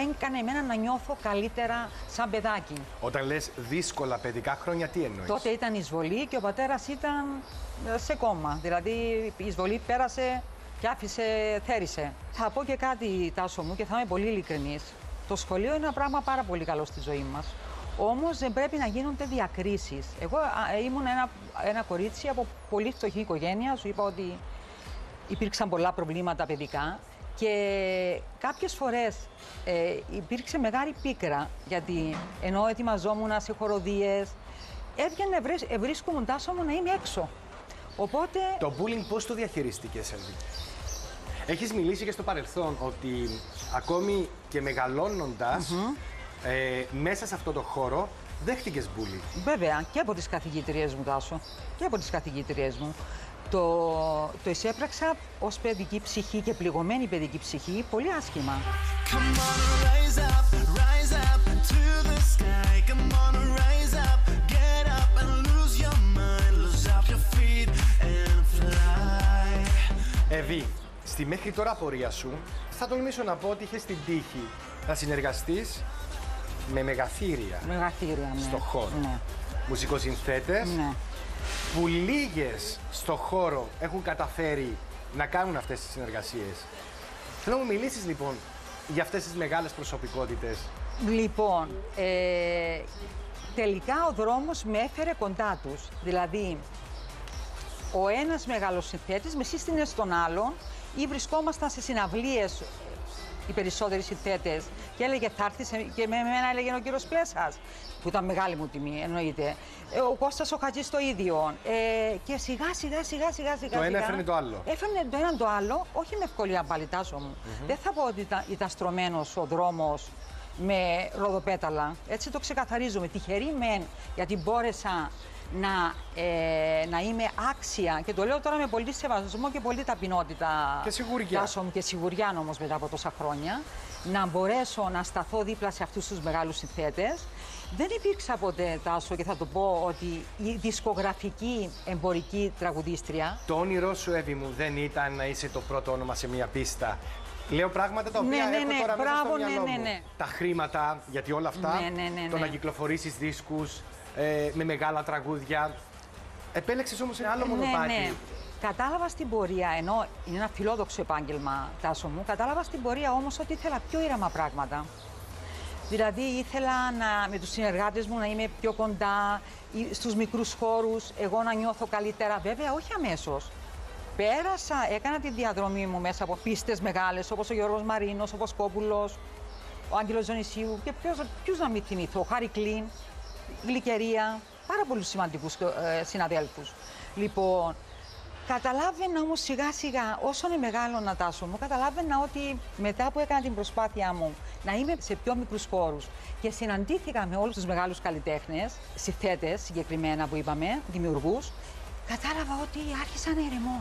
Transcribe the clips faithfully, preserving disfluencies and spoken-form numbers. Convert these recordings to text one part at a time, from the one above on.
έκανε εμένα να νιώθω καλύτερα σαν παιδάκι. Όταν λες δύσκολα παιδικά χρόνια, τι εννοείς? Τότε ήταν εισβολή και ο πατέρας ήταν σε κόμμα. Δηλαδή η εισβολή πέρασε και άφησε, θέρισε. Θα πω και κάτι, Τάσο μου, και θα είμαι πολύ ειλικρινής. Το σχολείο είναι ένα πράγμα πάρα πολύ καλό στη ζωή μας. Όμως δεν πρέπει να γίνονται διακρίσεις. Εγώ α, ήμουν ένα, ένα κορίτσι από πολύ φτωχή οικογένεια. Σου είπα ότι υπήρξαν πολλά προβλήματα παιδικά και κάποιες φορές ε, υπήρξε μεγάλη πίκρα, γιατί ενώ ετοιμαζόμουν σε χοροδίες, έβγαινε, βρίσκομουν, Τάσο μου, να είμαι έξω. Οπότε... Το bullying πώς το διαχειρίστηκες, Εύη? Έχεις μιλήσει και στο παρελθόν ότι ακόμη και μεγαλώνοντας, mm-hmm. ε, μέσα σε αυτό το χώρο, δέχτηκες bullying. Βέβαια, και από τις καθηγήτριές μου, Τάσο, και από τις καθηγήτριές μου. Το, το εισέπραξα ως παιδική ψυχή και πληγωμένη παιδική ψυχή πολύ άσχημα. Εύη, στη μέχρι τώρα απορία σου, θα τολμήσω να πω ότι είχες την τύχη να συνεργαστείς με μεγαθύρια, μεγαθύρια ναι. στο χώρο. Ναι. Μουσικοσυνθέτες, ναι. που λίγες στο χώρο έχουν καταφέρει να κάνουν αυτές τις συνεργασίες. Θέλω να μου μιλήσεις λοιπόν για αυτές τις μεγάλες προσωπικότητες. Λοιπόν, ε, τελικά ο δρόμος με έφερε κοντά τους. Δηλαδή, ο ένας μεγάλος συνθέτης με σύστηνε στον άλλον ή βρισκόμασταν σε συναυλίες οι περισσότεροι συνθέτες και έλεγε θα έρθεις, και με εμένα έλεγε ο κύριος Πλέσας, που ήταν μεγάλη μου τιμή, εννοείται. Ο Κώστας ο Χατζής το ίδιο. Ε, και σιγά σιγά σιγά σιγά σιγά. Το ένα έφερνε το άλλο. Έφερνε το ένα το άλλο, όχι με ευκολία πάλι, Τάσο μου. Mm-hmm. Δεν θα πω ότι ήταν, ήταν στρωμένος ο δρόμος με ροδοπέταλα. Έτσι το ξεκαθαρίζουμε. Τυχερή μεν, γιατί μπόρεσα να, ε, να είμαι άξια, και το λέω τώρα με πολύ σεβασμό και πολύ ταπεινότητα. Και σιγουριά. Τάσο μου, και σιγουριά όμως μετά από τόσα χρόνια, να μπορέσω να σταθώ δίπλα σε αυτούς τους μεγάλους συνθέτες. Δεν υπήρξα ποτέ, Τάσο, και θα το πω, ότι η δισκογραφική εμπορική τραγουδίστρια. Το όνειρό σου, Εύη μου, δεν ήταν να είσαι το πρώτο όνομα σε μια πίστα. Λέω πράγματα τα οποία ναι, ναι, έχω ναι, τώρα μπράβο, μέσα στο μυαλό ναι, ναι, μου. ναι. Τα χρήματα, γιατί όλα αυτά, ναι, ναι, ναι, το ναι. να κυκλοφορήσεις δίσκους ε, με μεγάλα τραγούδια. Επέλεξες όμως ένα άλλο μονοπάτι. Ναι, ναι. Κατάλαβα στην πορεία, ενώ είναι ένα φιλόδοξο επάγγελμα, Τάσο μου, κατάλαβα στην πορεία όμως ότι ήθελα πιο ήρεμα πράγματα. Δηλαδή ήθελα να, με τους συνεργάτες μου να είμαι πιο κοντά, στους μικρούς χώρους, εγώ να νιώθω καλύτερα. Βέβαια, όχι αμέσως. Πέρασα, έκανα τη διαδρομή μου μέσα από πίστες μεγάλες, όπως ο Γιώργος Μαρίνος, ο Βοσκόπουλος, ο Άγγελος Ζωνησίου και ποιος, ποιους να μην θυμηθώ, ο Χάρη Κλίν, Γλυκερία, πάρα πολλούς σημαντικούς ε, συναδέλφους. Λοιπόν, καταλάβαινα όμως σιγά σιγά, όσο είναι μεγάλο να Τάσο μου, καταλάβαινα ότι μετά που έκανα την προσπάθειά μου να είμαι σε πιο μικρούς χώρους και συναντήθηκα με όλους τους μεγάλους καλλιτέχνες, συνθέτες συγκεκριμένα που είπαμε, δημιουργούς, κατάλαβα ότι άρχισα να ηρεμώ.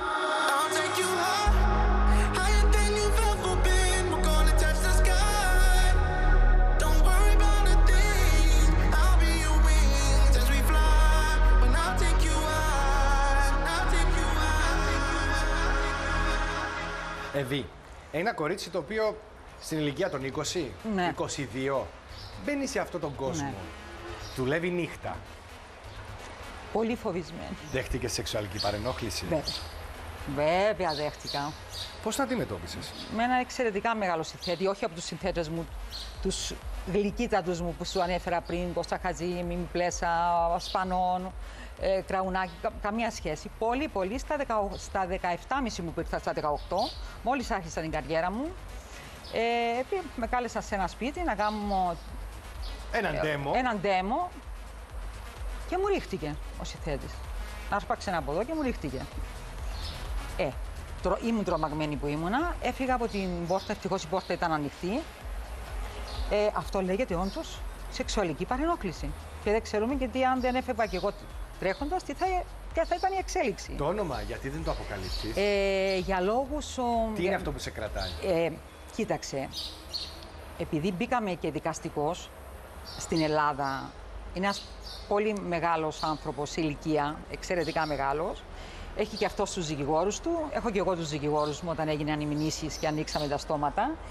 Εύη, ένα κορίτσι το οποίο στην ηλικία των είκοσι, ναι. είκοσι δύο, μπαίνει σε αυτόν τον κόσμο. Ναι. Δουλεύει νύχτα. Πολύ φοβισμένη. Δέχτηκες σεξουαλική παρενόχληση? Βέβαια. Βέβαια δέχτηκα. Πώς τα αντιμετώπισες? Με ένα εξαιρετικά μεγάλο συνθέτη, όχι από τους συνθέτες μου, τους γλυκύτατους μου που σου ανέφερα πριν, Κώστα Χατζή, Μίμη Πλέσα, Σπανών, ε, Κραουνάκη, κα, καμία σχέση. Πολύ, πολύ στα, δεκα, στα δεκαεπτά και μισή μου που ήρθα στα δεκαοκτώ, μόλις άρχισα την καριέρα μου, ε, με κάλεσαν σε ένα σπίτι να κάνουμε έναν ε, demo. Έναν demo και μου ρίχτηκε ο συνθέτης. Άρπαξε ένα από εδώ και μου ρίχτηκε. Ε, τρο, ήμουν τρομαγμένη που ήμουνα, έφυγα από την πόρτα, ευτυχώς η πόρτα ήταν ανοιχτή. Ε, αυτό λέγεται όντως σεξουαλική παρενόχληση. Και δεν ξέρουμε γιατί αν δεν έφευγα κι εγώ τρέχοντας, τι θα, ποια θα ήταν η εξέλιξη. Το όνομα, γιατί δεν το αποκαλύψεις? Ε, για λόγους... Ο, τι είναι αυτό που σε κρατάει? Ε, κοίταξε, επειδή μπήκαμε και δικαστικός στην Ελλάδα, είναι ένας πολύ μεγάλος άνθρωπος σε ηλικία, εξαιρετικά μεγάλος. Έχει και αυτός τους δικηγόρους του, έχω και εγώ τους δικηγόρους μου όταν έγιναν οι μηνύσεις και ανοίξαμε τα στόματα.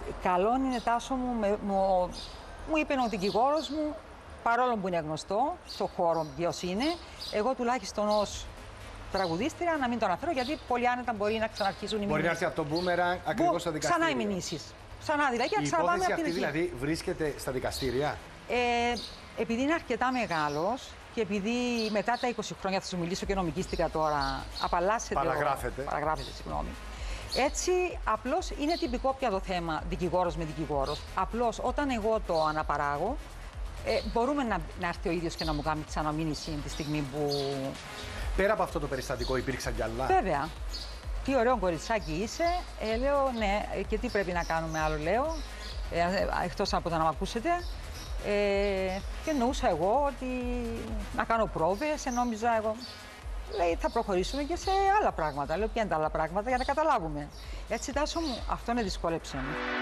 Καλό είναι, Τάσο μου, με, μου, μου είπε ο δικηγόρος μου, παρόλο που είναι γνωστό στον χώρο ποιος είναι, εγώ τουλάχιστον ως τραγουδίστρια να μην το αναφέρω, γιατί πολύ άνετα μπορεί να ξαναρχίσουν οι Μπορεί να μηνύσεις. έρθει από το μπούμερανγκ ακριβώς στο δικαστήριο. Ξανά οι μηνύσεις. Ξανά δηλαδή, και Η ξαναπάμε υπόθεση από την αυτή αρχή. δηλαδή βρίσκεται στα δικαστήρια. Ε, επειδή είναι αρκετά μεγάλος και επειδή μετά τα είκοσι χρόνια, θα σου μιλήσω και νομικίστηκα τώρα, απαλλάσσεται. Παραγράφεται. Ο, παραγράφεται, συγγνώμη. Έτσι, απλώς είναι τυπικό πια το θέμα δικηγόρος με δικηγόρος. Απλώς όταν εγώ το αναπαράγω, ε, μπορούμε να, να έρθει ο ίδιος και να μου κάνει ξαναμήνυση τη στιγμή που. Πέρα από αυτό το περιστατικό, υπήρξαν κι άλλα. Βέβαια. Τι ωραίο κοριτσάκι είσαι. Ε, λέω ναι, ε, και τι πρέπει να κάνουμε άλλο, λέω. Ε, εκτός από το να μ' ακούσετε. Ε, και εννοούσα εγώ ότι να κάνω πρόβες, ε, νόμιζα εγώ. Λέει, θα προχωρήσουμε και σε άλλα πράγματα. Λέω, ποια είναι τα άλλα πράγματα για να καταλάβουμε. Έτσι, Τάσο μου, αυτό με δυσκόλεψε.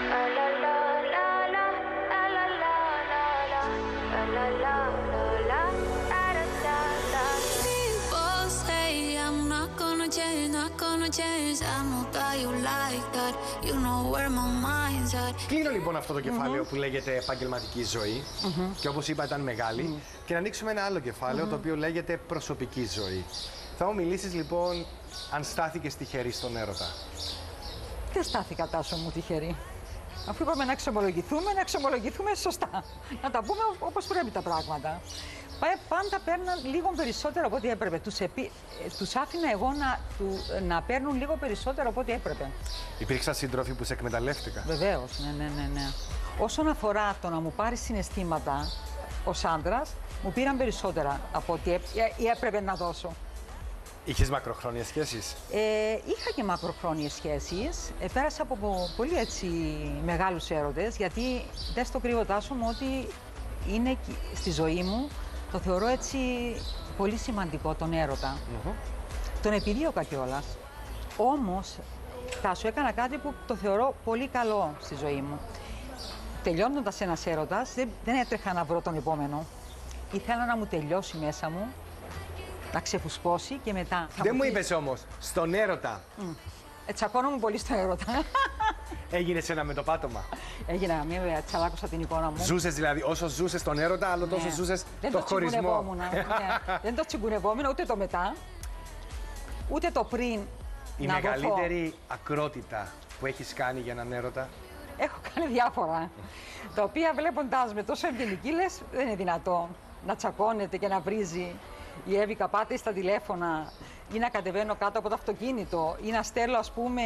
Κλείνω λοιπόν αυτό το κεφάλαιο mm-hmm. που λέγεται επαγγελματική ζωή mm-hmm. και όπως είπα ήταν μεγάλη mm-hmm. και να ανοίξουμε ένα άλλο κεφάλαιο mm-hmm. το οποίο λέγεται προσωπική ζωή. Θα μου μιλήσεις λοιπόν αν στάθηκες τυχερή στον έρωτα. Δεν στάθηκα, Τάσο μου, τυχερή. Αφού είπαμε να εξομολογηθούμε, να εξομολογηθούμε σωστά. Να τα πούμε όπως πρέπει τα πράγματα. Πάντα παίρναν λίγο περισσότερο από ό,τι έπρεπε. Τους, επί... Τους άφηνα εγώ να, του... να παίρνουν λίγο περισσότερο από ό,τι έπρεπε. Υπήρξαν σύντροφοι που σε εκμεταλλεύτηκαν. Βεβαίως, ναι, ναι, ναι, ναι. Όσον αφορά το να μου πάρει συναισθήματα ως άντρας, μου πήραν περισσότερα από ό,τι έπρεπε να δώσω. Είχες μακροχρόνιες σχέσεις? Ε, είχα και μακροχρόνιες σχέσεις. Ε, πέρασα από πολύ έτσι μεγάλους έρωτες, γιατί δεν στο κρύβω, Τάσο μου, ότι είναι στη ζωή μου, το θεωρώ έτσι πολύ σημαντικό τον έρωτα. Mm-hmm. Τον επιδίωκα κιόλας. Όμως, Τάσο, έκανα κάτι που το θεωρώ πολύ καλό στη ζωή μου. Τελειώνοντας ένας έρωτας, δεν, δεν έτρεχα να βρω τον επόμενο. Ήθελα να μου τελειώσει μέσα μου, να ξεφουσκώσει και μετά. Δεν μου είπες όμως, στον έρωτα. Mm. Ετσακώνομαι πολύ στον έρωτα. Έγινες ένα με το πάτωμα. Έγινα μία, τσαλάκωσα την εικόνα μου. Ζούσες δηλαδή, όσο ζούσες τον έρωτα, άλλο τόσο ναι. ζούσες δεν το, το χωρισμό. Ναι. Δεν το τσιγκουνευόμουν, ούτε το μετά, ούτε το πριν. Η να μεγαλύτερη δοθώ. ακρότητα που έχεις κάνει για έναν έρωτα? Έχω κάνει διάφορα. Τα οποία βλέποντάς με τόσο εμπειρική, λες, δεν είναι δυνατό να τσακώνεται και να βρίζει η Εύη Καπάτη στα τηλέφωνα ή να κατεβαίνω κάτω από το αυτοκίνητο ή να στέλνω, ας πούμε,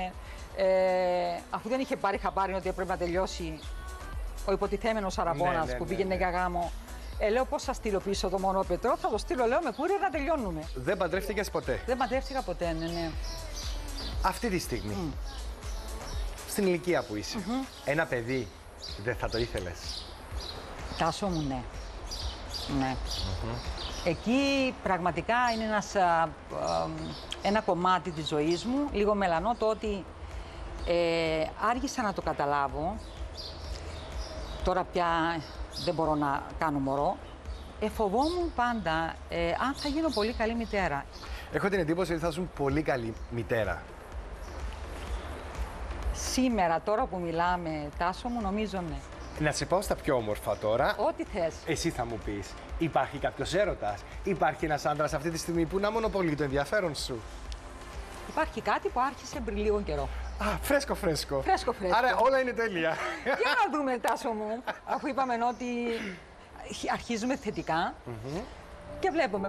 ε, αφού δεν είχε πάρει χαμπάρι ότι έπρεπε να τελειώσει ο υποτιθέμενος Αραβώνας ναι, ναι, που ναι, πήγαινε ναι. για γάμο. Ε, λέω, πώς θα στείλω πίσω το μονόπετρο, θα το στείλω, λέω, με κούρια να τελειώνουμε. Δεν παντρεύτηκες ποτέ? Δεν παντρεύτηκα ποτέ, ναι, ναι. Αυτή τη στιγμή, mm. στην ηλικία που είσαι, mm-hmm. ένα παιδί δεν θα το ήθελες? Τάσο μου, ναι. Ναι. Mm-hmm. Εκεί πραγματικά είναι ένας, α, α, ένα κομμάτι της ζωής μου, λίγο μελανό, το ότι ε, άργησα να το καταλάβω. Τώρα πια δεν μπορώ να κάνω μωρό. Ε, φοβόμουν πάντα ε, αν θα γίνω πολύ καλή μητέρα. Έχω την εντύπωση ότι θα ήσουν πολύ καλή μητέρα. Σήμερα, τώρα που μιλάμε, Τάσο μου, νομίζω ναι. Να σε πάω στα πιο όμορφα τώρα. Ό,τι θες. Εσύ θα μου πεις, υπάρχει κάποιος έρωτας? Υπάρχει ένας άντρας αυτή τη στιγμή που να μονοπολεί το ενδιαφέρον σου? Υπάρχει κάτι που άρχισε πριν λίγο καιρό. Α, φρέσκο, φρέσκο. Φρέσκο, φρέσκο. Άρα όλα είναι τέλεια. Για να δούμε, Τάσο μου, αφού είπαμε ότι αρχίζουμε θετικά mm-hmm. και βλέπουμε.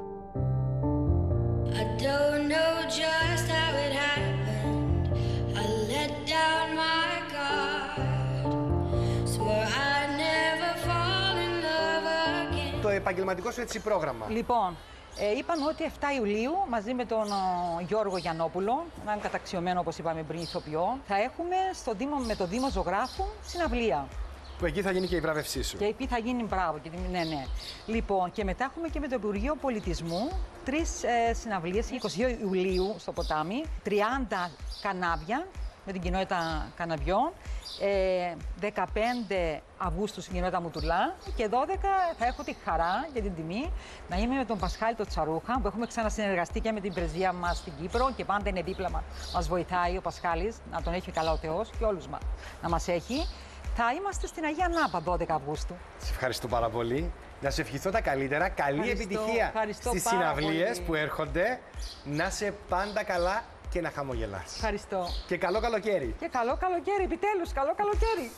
I don't know just how it happened. I let down my guard. Swore I'd never fall in love again. Το επαγγελματικό σου έτσι πρόγραμμα. Λοιπόν, ε, είπαμε ότι εφτά Ιουλίου μαζί με τον ο, Γιώργο Γιαννόπουλο, έναν καταξιωμένο, όπως είπαμε πριν, ηθοποιό, θα έχουμε στο Δήμο, με το Δήμο Ζωγράφου συναυλία. Που εκεί θα γίνει και η βράβευσή σου. Και εκεί θα γίνει, μπράβο, και, ναι, ναι. Λοιπόν, και μετά έχουμε και με το Υπουργείο Πολιτισμού τρεις ε, συναυλίες, είκοσι δύο Ιουλίου στο Ποτάμι, τριάντα κανάβια με την κοινότητα Καναβιών. Ε, δεκαπέντε Αυγούστου στην κοινότητα Μουτουλά και δώδεκα θα έχω τη χαρά και την τιμή να είμαι με τον Πασχάλη το Τσαρούχα, που έχουμε ξανασυνεργαστεί και με την πρεσβεία μας στην Κύπρο και πάντα είναι δίπλα μας. Μας βοηθάει ο Πασχάλης, να τον έχει καλά ο Θεός και όλους μας να μας έχει. Θα είμαστε στην Αγία Νάπα δώδεκα Αυγούστου. Σε ευχαριστώ πάρα πολύ. Να σε ευχηθώ τα καλύτερα. Καλή Ευχαριστώ, επιτυχία ευχαριστώ στις πάρα συναυλίες πολύ. που έρχονται. Να είσαι πάντα καλά και να χαμογελάς. Ευχαριστώ. Και καλό καλοκαίρι. Και καλό καλοκαίρι, επιτέλους, καλό καλοκαίρι.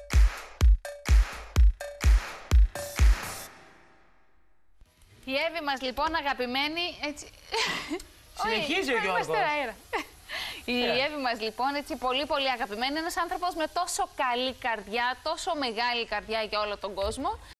Η Εύη μας λοιπόν αγαπημένη, έτσι... Συνεχίζει ο Όχι, Γιώργος. είμαστε αέρα. Η Εύη μας λοιπόν, έτσι πολύ πολύ αγαπημένη, ένας άνθρωπος με τόσο καλή καρδιά, τόσο μεγάλη καρδιά για όλο τον κόσμο.